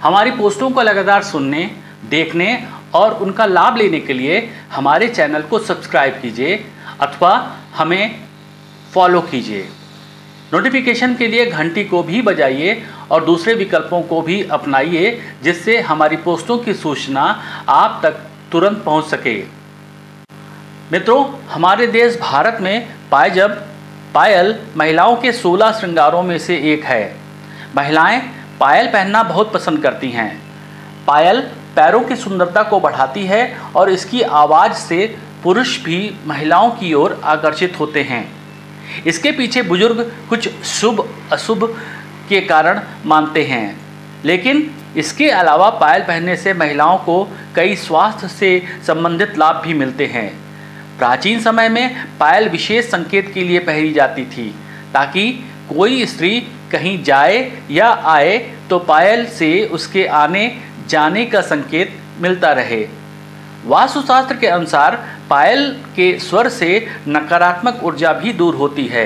हमारी पोस्टों को लगातार सुनने, देखने और उनका लाभ लेने के लिए हमारे चैनल को सब्सक्राइब कीजिए अथवा हमें फॉलो कीजिए। नोटिफिकेशन के लिए घंटी को भी बजाइए और दूसरे विकल्पों को भी अपनाइए, जिससे हमारी पोस्टों की सूचना आप तक तुरंत पहुंच सके। मित्रों, हमारे देश भारत में पायल महिलाओं के 16 श्रृंगारों में से एक है। महिलाएं पायल पहनना बहुत पसंद करती हैं। पायल पैरों की सुंदरता को बढ़ाती है और इसकी आवाज़ से पुरुष भी महिलाओं की ओर आकर्षित होते हैं। इसके पीछे बुजुर्ग कुछ शुभ अशुभ के कारण मानते हैं, लेकिन इसके अलावा पायल पहनने से महिलाओं को कई स्वास्थ्य से संबंधित लाभ भी मिलते हैं। प्राचीन समय में पायल विशेष संकेत के लिए पहनी जाती थी, ताकि कोई स्त्री कहीं जाए या आए तो पायल से उसके आने जाने का संकेत मिलता रहे। वास्तुशास्त्र के अनुसार पायल के स्वर से नकारात्मक ऊर्जा भी दूर होती है।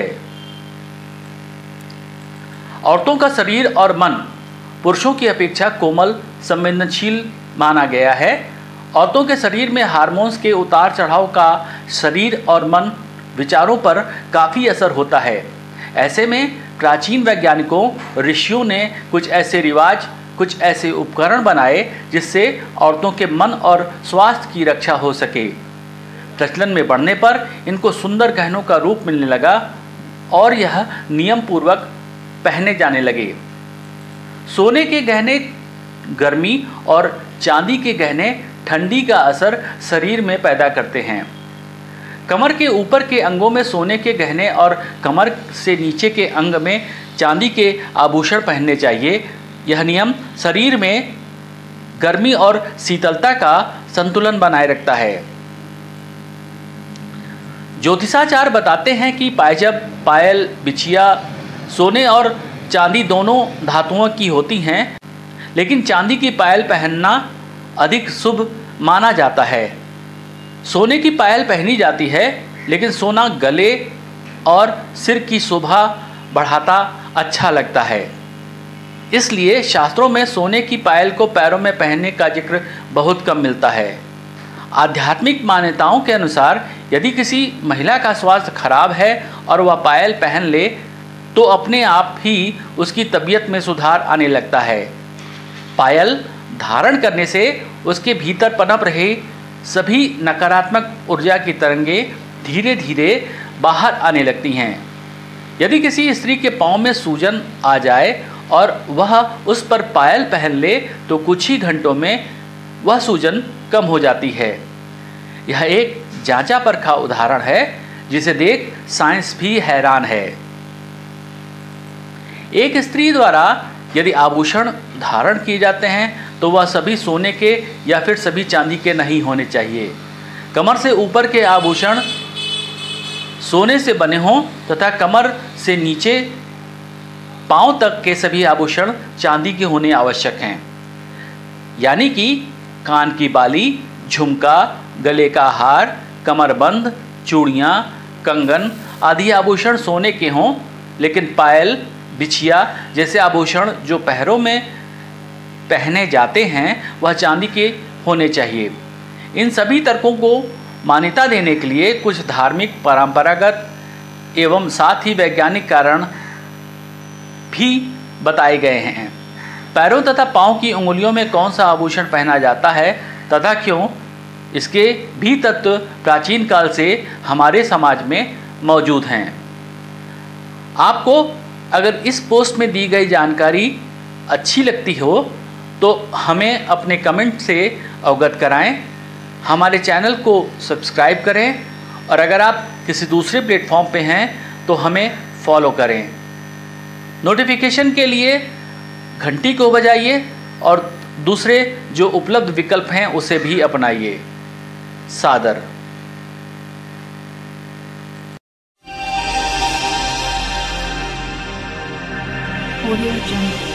औरतों का शरीर और मन पुरुषों की अपेक्षा कोमल, संवेदनशील माना गया है। औरतों के शरीर में हार्मोन्स के उतार चढ़ाव का शरीर और मन विचारों पर काफ़ी असर होता है। ऐसे में प्राचीन वैज्ञानिकों, ऋषियों ने कुछ ऐसे रिवाज, कुछ ऐसे उपकरण बनाए जिससे औरतों के मन और स्वास्थ्य की रक्षा हो सके। प्रचलन में बढ़ने पर इनको सुंदर गहनों का रूप मिलने लगा और यह नियम पूर्वक पहने जाने लगे। सोने के गहने गर्मी और चांदी के गहने ठंडी का असर शरीर में पैदा करते हैं। कमर के ऊपर के अंगों में सोने के गहने और कमर से नीचे के अंग में चांदी के आभूषण पहनने चाहिए। यह नियम शरीर में गर्मी और शीतलता का संतुलन बनाए रखता है। ज्योतिषाचार्य बताते हैं कि पायल, बिछिया सोने और चांदी दोनों धातुओं की होती हैं, लेकिन चांदी की पायल पहनना अधिक शुभ माना जाता है। सोने की पायल पहनी जाती है, लेकिन सोना गले और सिर की शोभा बढ़ाता अच्छा लगता है। इसलिए शास्त्रों में सोने की पायल को पैरों में पहनने का जिक्र बहुत कम मिलता है। आध्यात्मिक मान्यताओं के अनुसार यदि किसी महिला का स्वास्थ्य खराब है और वह पायल पहन ले तो अपने आप ही उसकी तबीयत में सुधार आने लगता है। पायल धारण करने से उसके भीतर पनप रहे सभी नकारात्मक ऊर्जा की तरंगे धीरे धीरे बाहर आने लगती हैं। यदि किसी स्त्री के पाँव में सूजन आ जाए और वह उस पर पायल पहन ले तो कुछ ही घंटों में वह सूजन कम हो जाती है। यह एक जांचा परखा उदाहरण है जिसे देख साइंस भी हैरान है। एक स्त्री द्वारा यदि आभूषण धारण किए जाते हैं तो वह सभी सोने के या फिर सभी चांदी के नहीं होने चाहिए। कमर से ऊपर के आभूषण सोने से बने हों तथा कमर से नीचे पांव तक के सभी आभूषण चांदी के होने आवश्यक हैं। यानी कि कान की बाली, झुमका, गले का हार, कमरबंद, चूड़ियाँ, कंगन आदि आभूषण सोने के हों, लेकिन पायल, बिछिया जैसे आभूषण जो पैरों में पहने जाते हैं वह चांदी के होने चाहिए। इन सभी तर्कों को मान्यता देने के लिए कुछ धार्मिक, परंपरागत एवं साथ ही वैज्ञानिक कारण भी बताए गए हैं। पैरों तथा पाँव की उंगलियों में कौन सा आभूषण पहना जाता है तथा क्यों, इसके भी तत्व प्राचीन काल से हमारे समाज में मौजूद हैं। आपको अगर इस पोस्ट में दी गई जानकारी अच्छी लगती हो तो हमें अपने कमेंट से अवगत कराएं, हमारे चैनल को सब्सक्राइब करें और अगर आप किसी दूसरे प्लेटफॉर्म पे हैं तो हमें फॉलो करें। नोटिफिकेशन के लिए घंटी को बजाइए और दूसरे जो उपलब्ध विकल्प हैं उसे भी अपनाइए। सादर। Audio Jungle.